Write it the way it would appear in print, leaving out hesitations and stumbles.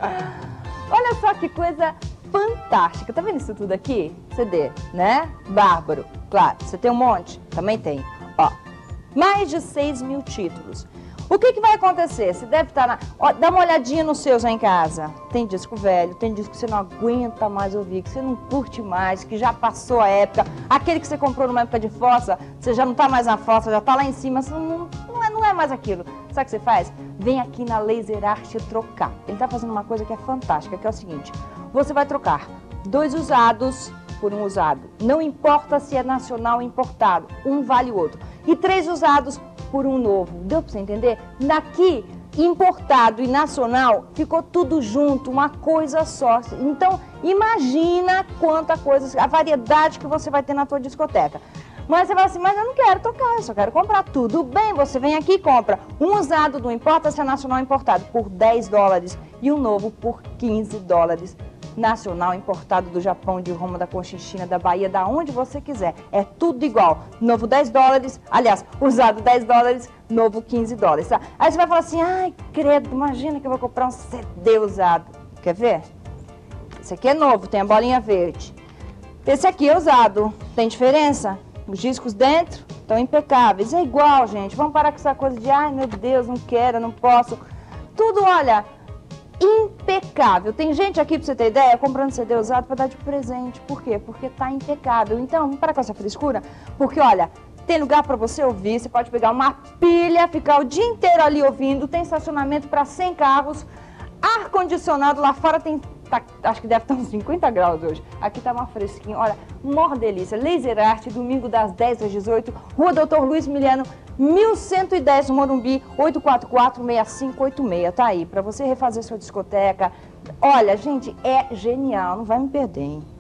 Olha só que coisa fantástica. Tá vendo isso tudo aqui? CD, né? Bárbaro. Claro, você tem um monte? Também tem. Ó, mais de 6 mil títulos. O que vai acontecer? Você deve estar na... Ó, dá uma olhadinha nos seus aí em casa. Tem disco velho, tem disco que você não aguenta mais ouvir, que você não curte mais, que já passou a época. Aquele que você comprou numa época de fossa, você já não está mais na fossa, já está lá em cima, você não é mais aquilo. Sabe o que você faz? Vem aqui na Laser Art trocar. Ele está fazendo uma coisa que é fantástica, que é o seguinte. Você vai trocar 2 usados por um usado. Não importa se é nacional ou importado, um vale o outro. E 3 usados por um novo. Deu para você entender? Daqui, importado e nacional, ficou tudo junto, uma coisa só. Então, imagina quanta coisa, a variedade que você vai ter na tua discoteca. Mas você fala assim, mas eu não quero tocar, eu só quero comprar. Tudo bem, você vem aqui e compra um usado, não importa se é nacional ou importado, por $10 e um novo por $15. Nacional, importado do Japão, de Roma, da Conchinchina, da Bahia, da onde você quiser. É tudo igual. Novo $10, aliás, usado $10, novo $15, tá? Aí você vai falar assim, ai, credo, imagina que eu vou comprar um CD usado. Quer ver? Esse aqui é novo, tem a bolinha verde. Esse aqui é usado. Tem diferença? Os discos dentro estão impecáveis. É igual, gente. Vamos parar com essa coisa de, ai, meu Deus, não quero, não posso. Tudo, olha... impecável. Tem gente aqui, pra você ter ideia, comprando CD usado para dar de presente. Por quê? Porque tá impecável. Então, vamos parar com essa frescura, porque, olha, tem lugar para você ouvir, você pode pegar uma pilha, ficar o dia inteiro ali ouvindo, tem estacionamento para 100 carros, ar-condicionado lá fora tem, acho que deve estar uns 50 graus hoje. Aqui tá uma fresquinha, olha, mó delícia. Laser Art, domingo das 10 às 18, Rua Doutor Luiz Miliano, 1110 no Morumbi, 844-6586, tá aí, para você refazer sua discoteca. Olha, gente, é genial, não vai me perder, hein?